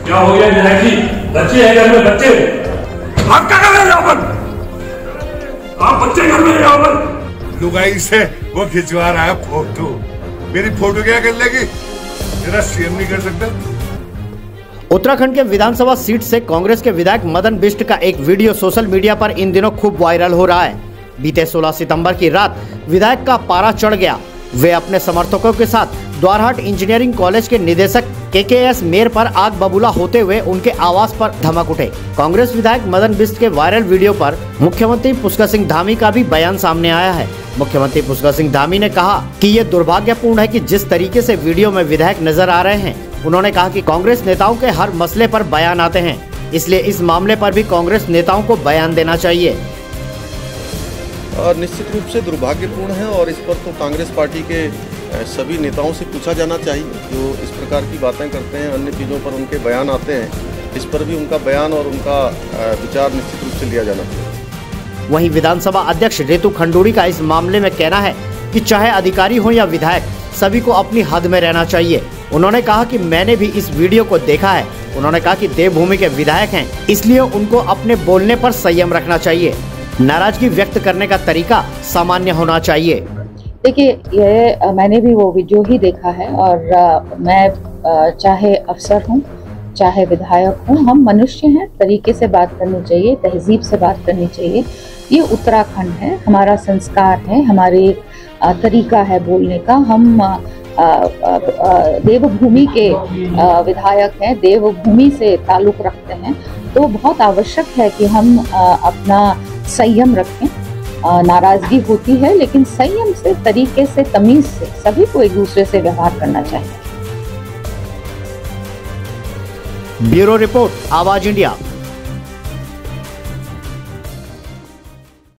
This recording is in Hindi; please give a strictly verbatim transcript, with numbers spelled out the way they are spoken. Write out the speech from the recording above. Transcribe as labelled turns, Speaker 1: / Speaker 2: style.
Speaker 1: क्या हो गया विधायक जी? बच्चे हैं घर में, बच्चे। आप क्या कर रहे हैं यहाँ पर? आप बच्चे घर में यहाँ पर?
Speaker 2: लुगाई से वो खिंचवा रहा है फोटो। मेरी फोटो क्या कर लेगी? तेरा सीएम नहीं कर सकता।
Speaker 3: उत्तराखंड के विधानसभा सीट से कांग्रेस के विधायक मदन बिष्ट का एक वीडियो सोशल मीडिया पर इन दिनों खूब वायरल हो रहा है। बीते सोलह सितंबर की रात विधायक का पारा चढ़ गया। वे अपने समर्थकों के साथ द्वारहाट इंजीनियरिंग कॉलेज के निदेशक के के एस मेयर पर आग बबूला होते हुए उनके आवास पर धमक उठे। कांग्रेस विधायक मदन बिष्ट के वायरल वीडियो पर मुख्यमंत्री पुष्कर सिंह धामी का भी बयान सामने आया है। मुख्यमंत्री पुष्कर सिंह धामी ने कहा कि ये दुर्भाग्यपूर्ण है कि जिस तरीके से वीडियो में विधायक नजर आ रहे हैं। उन्होंने कहा कि कांग्रेस नेताओं के हर मसले पर बयान आते हैं, इसलिए इस मामले पर भी कांग्रेस नेताओं को बयान देना चाहिए।
Speaker 4: और निश्चित रूप से दुर्भाग्यपूर्ण है और इस पर तो कांग्रेस पार्टी के सभी नेताओं से पूछा जाना चाहिए। जो इस प्रकार की बातें करते हैं, अन्य चीज़ों पर उनके बयान आते हैं, इस पर भी उनका बयान और उनका विचार निश्चित रूप से लिया जाना चाहिए।
Speaker 3: वहीं विधानसभा अध्यक्ष रितु खंडूड़ी का इस मामले में कहना है कि चाहे अधिकारी हो या विधायक, सभी को अपनी हद में रहना चाहिए। उन्होंने कहा कि मैंने भी इस वीडियो को देखा है। उन्होंने कहा कि देवभूमि के विधायक हैं, इसलिए उनको अपने बोलने पर संयम रखना चाहिए। नाराजगी व्यक्त करने का तरीका सामान्य होना चाहिए।
Speaker 5: देखिए, ये मैंने भी वो वीडियो ही देखा है और आ, मैं आ, चाहे अफसर हूँ चाहे विधायक हूँ, हम मनुष्य हैं, तरीके से बात करनी चाहिए, तहजीब से बात करनी चाहिए। ये उत्तराखंड है, हमारा संस्कार है, हमारे आ, तरीका है बोलने का। हम आ, आ, आ, देवभूमि के आ, विधायक हैं, देवभूमि से ताल्लुक़ रखते हैं, तो बहुत आवश्यक है कि हम आ, अपना संयम रखें। नाराजगी होती है, लेकिन संयम से, तरीके से, तमीज से सभी को एक दूसरे से व्यवहार करना चाहिए।
Speaker 3: Bureau report, Awaaz India.